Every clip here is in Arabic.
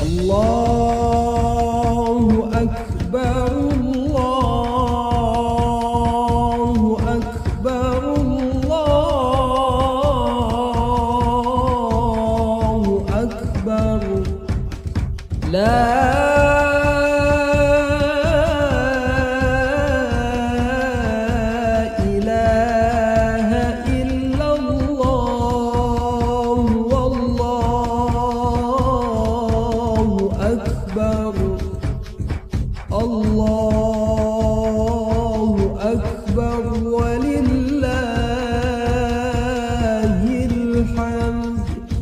الله أكبر الله أكبر الله أكبر لا إله إلا الله والله أكبر الله أكبر ولله الحمد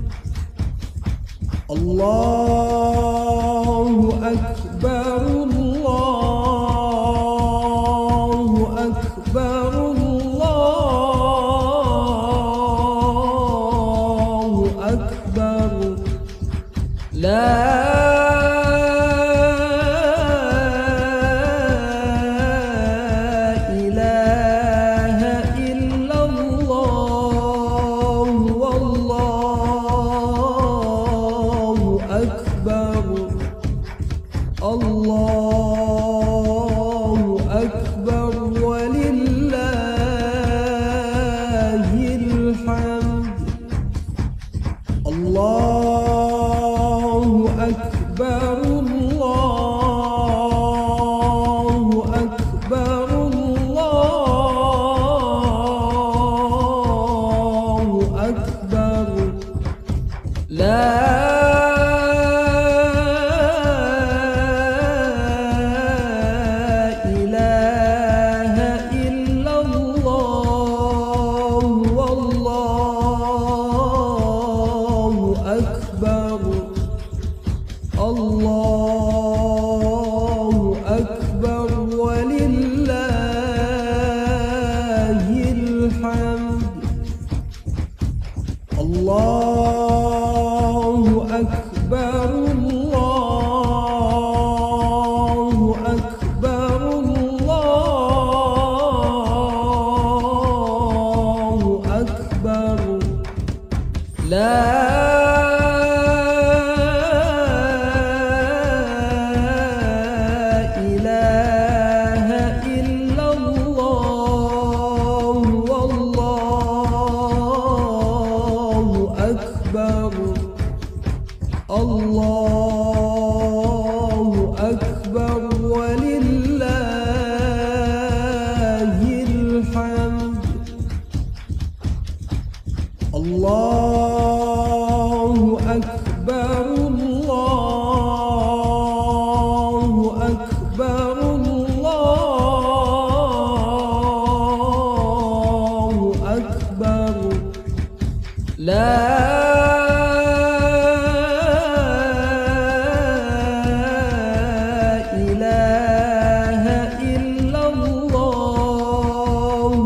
الله أكبر الله أكبر الله أكبر لا إله إلا الله والله أكبر الله أكبر ولله الحمد الله أكبر الله أكبر الله أكبر لا إله إلا الله والله أكبر الله أكبر ولله الحمد الله أكبر الله أكبر الله أكبر لا إله إلا الله والله أكبر الله أكبر ولله الحمد الله أكبر الله أكبر الله أكبر لا إله إلا الله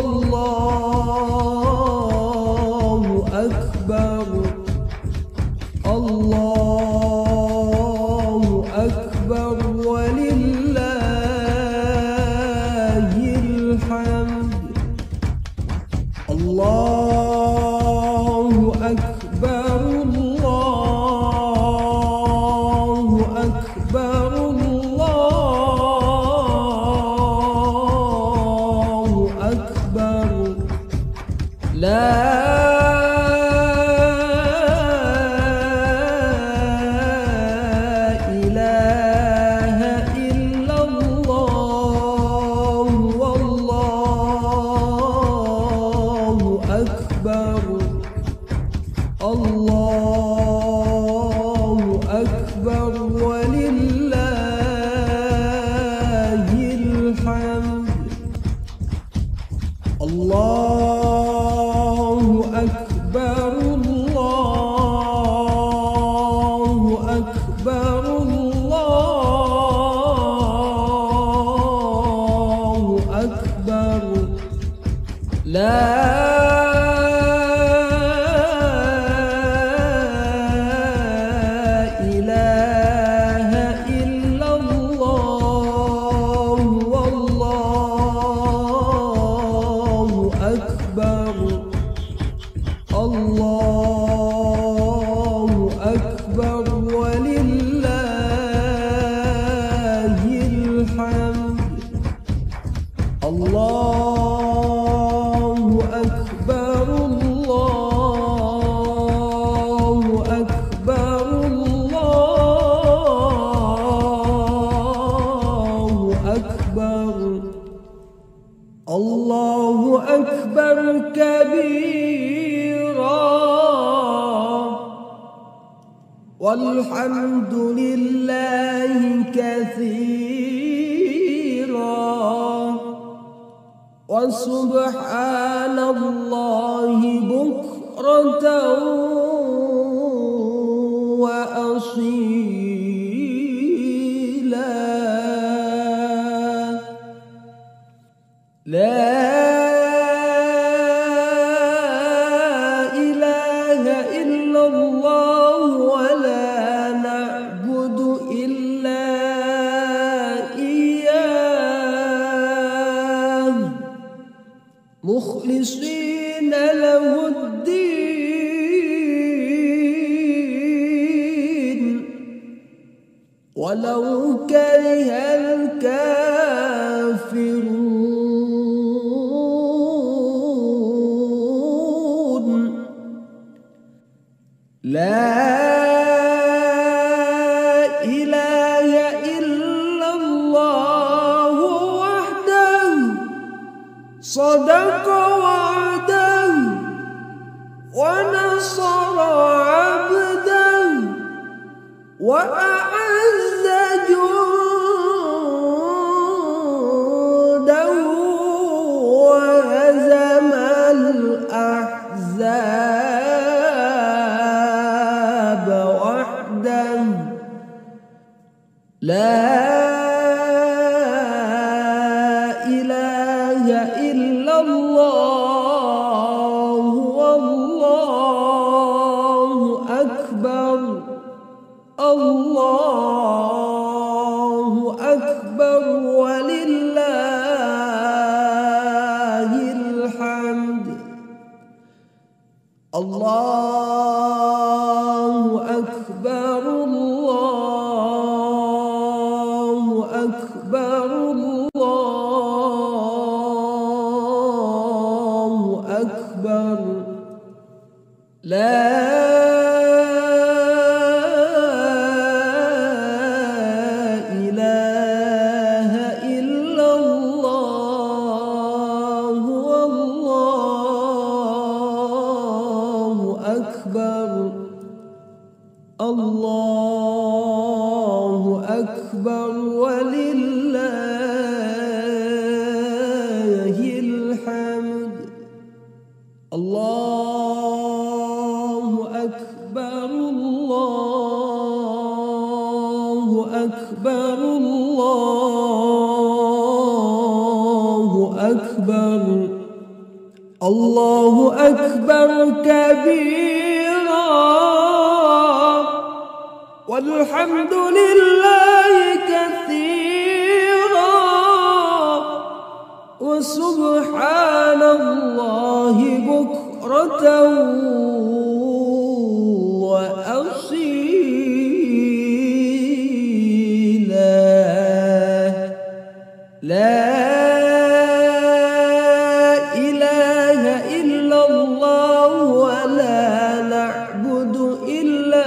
والله أكبر الله أكبر ولله الحمد الله أكبر الله أكبر الله أكبر لا إله إلا الله والله أكبر الله أكبر ولله الحمد الله أكبر الله أكبر الله أكبر لا إله إلا الله والله أكبر الله أكبر ولله والحمد لله كثيرا وسبحان الله بكرة وأصيلا. لا إله إلا الله ولا نعبد إلا إياه مخلصين له الدين ولو كره الكافرون. لا إله إلا الله وحده صدق وعده ونصر عبده وأعز جنده وهزم الأحزاب وحده. لا إله إلا الله والله أكبر. الله أكبر ولله الحمد. الله أكبر الله أكبر الله أكبر. لا إله إلا الله والله أكبر. الله أكبر ولله الحمد. الله أكبر الله أكبر الله أكبر. الله أكبر كبيرا والحمد لله كثيرا وسبحان الله بكرة وأصيلا. لا إله إلا الله ولا نعبد إلا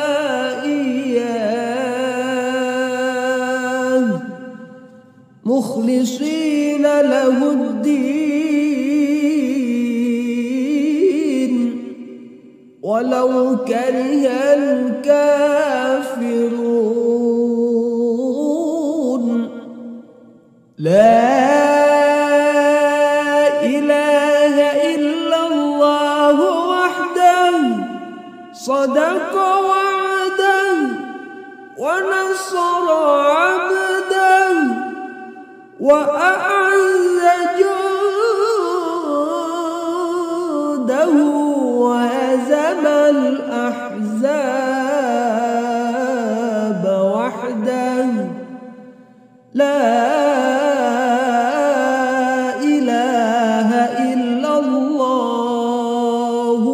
إياه مخلصين له الدين ولو كره الكافرون. لا إله إلا الله وحده صدق وعده ونصر عبده وأعز جنده وهزم الأحزاب وحده. لا إله إلا الله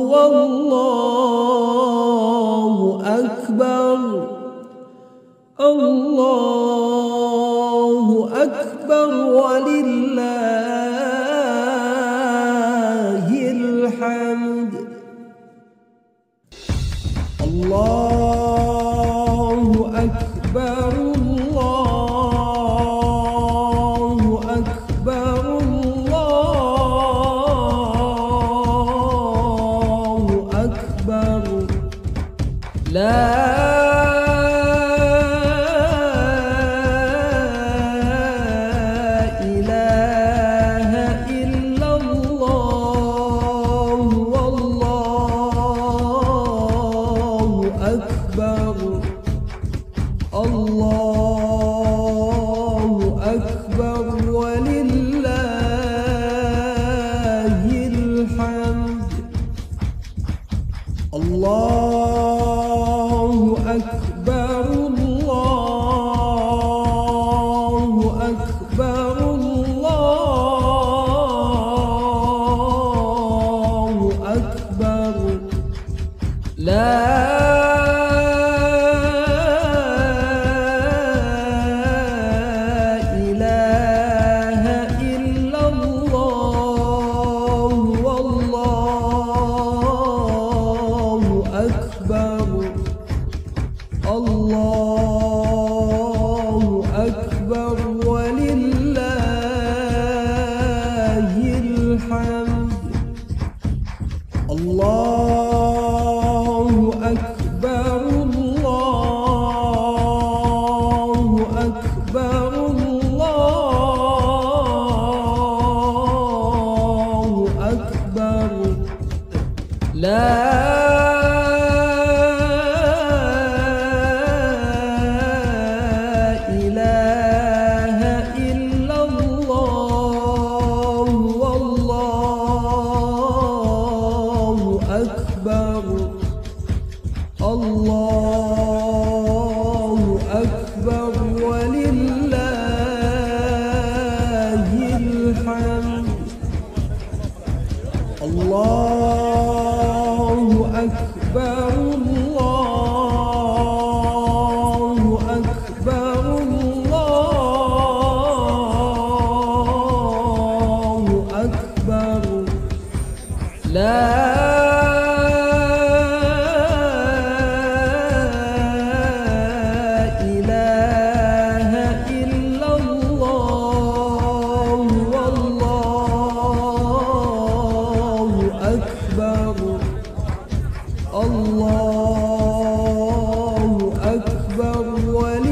والله أكبر. الله أكبر ولله الحمد. الله أكبر الله أكبر الله أكبر. لا الله أكبر ولله الحمد. الله أكبر الله أكبر الله أكبر. لا إله إلا الله والله أكبر. الله أكبر ولله الحمد. الله أكبر الله أكبر الله أكبر. لا إله إلا الله والله أكبر. الله أكبر ولله الحمد. الله أكبر الله أكبر الله أكبر. لا إله إلا الله والله أكبر. الله أكبر ولله